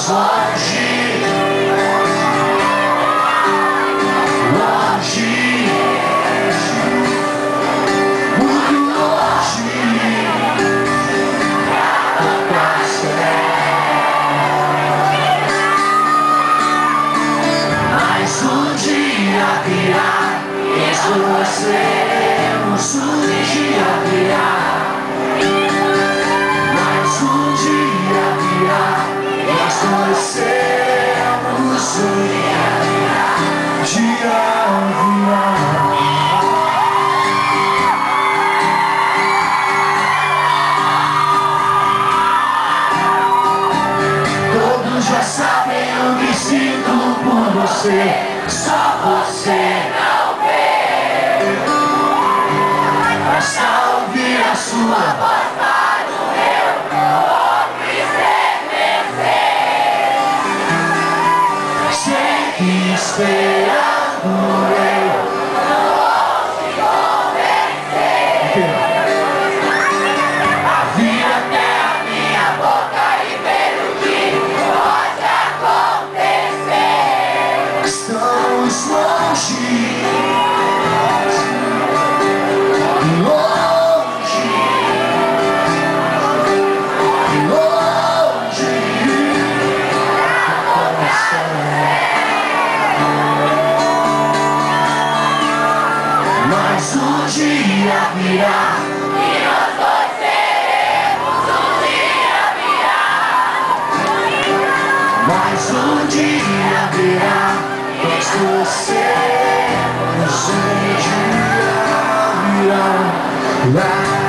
Estamos longe, longe, muito longe da paz. Mas um dia virá, escureceremos, um dia virá. Mas um dia virá, escureceremos, um dia virá. Todos já sabem, eu me sinto por você, só você não vê. Basta ouvir a sua voz para o meu corpo estremecer. Sempre esperando eu não ouço convencer. A vir até a minha boca e ver o que pode acontecer. Estamos longe, longe, longe da coração. Mas um dia virá e nós dois seremos, um dia virá. Mas um dia virá, esqueceremos, um dia virá.